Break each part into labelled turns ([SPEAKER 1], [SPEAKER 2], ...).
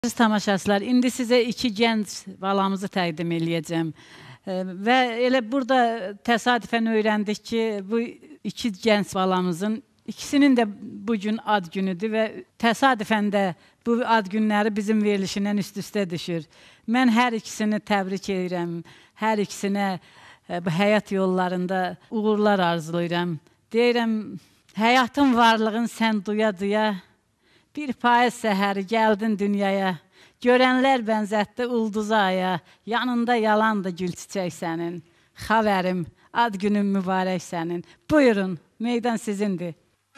[SPEAKER 1] Siz tamaşaçılar, indi sizə iki gənc balamızı təqdim eləyəcəm. Və elə burada təsadüfən öyrəndik ki, bu iki gənc balamızın ikisinin də bugün ad günüdür və təsadüfən də bu ad günləri bizim verilişindən üst-üstə düşür. Mən hər ikisini təbrik edirəm, hər ikisinə bu həyat yollarında uğurlar arzulayıram. Deyirəm, həyatın varlığın sən duya-duya, bir payız səhəri gəldin dünyaya, görənlər bənzətdi ulduza aya, yanında yalandı gül çiçək sənin, xavərim, ad günün mübarək sənin. Buyurun, meydan sizindir.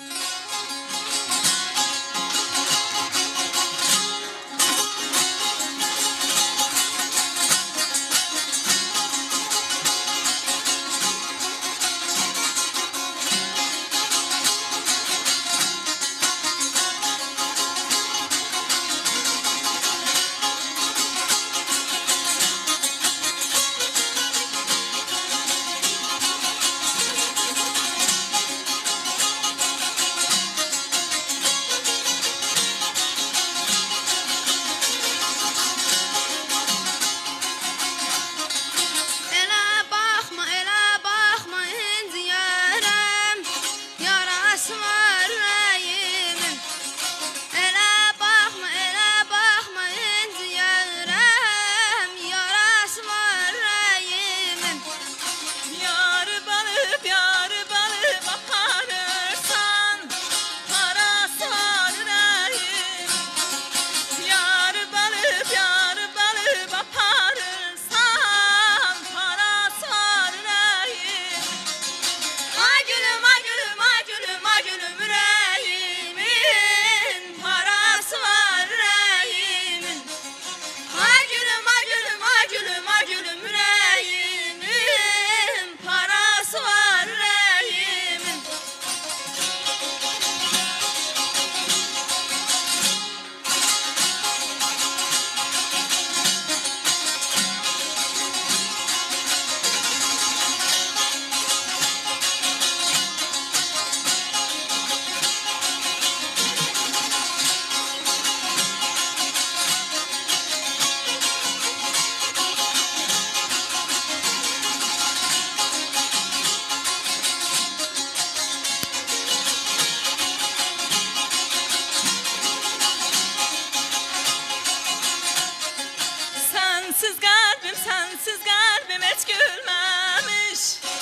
[SPEAKER 2] Sensiz kalbim hiç gülmemiş,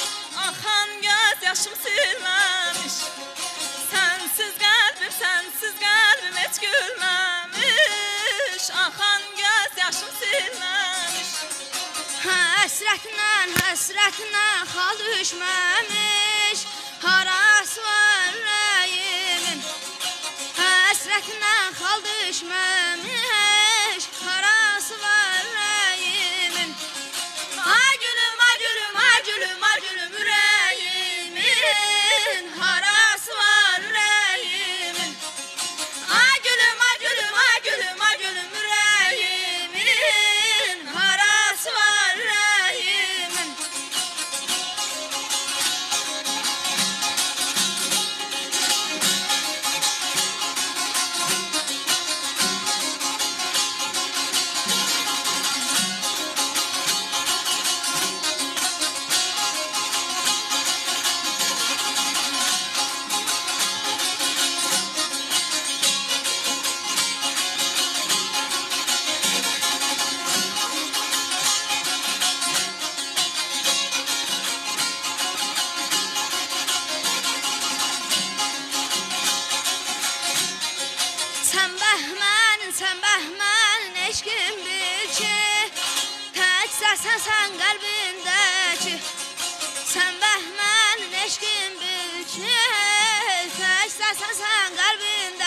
[SPEAKER 2] akan gözyaşım silmemiş. Sensiz kalbim hiç gülmemiş, akan gözyaşım silmemiş.
[SPEAKER 3] Həsrətindən xal düşməmiş, haras var rəyimin. Həsrətindən xal düşməmiş, haras var rəyimin. Ay gülüm, ay gülüm, ay gülüm, ay gülüm ürəyimin, haras var rəyimin. Ay gülüm, ay gülüm, ay gülüm, ay gülüm ürəyimin, haras var rəyimin. Sən bəhmənin eşqin bil ki, təkcəsən sən qəlbindəki. Sən bəhmənin eşqin bil ki, təkcəsən sən qəlbindəki.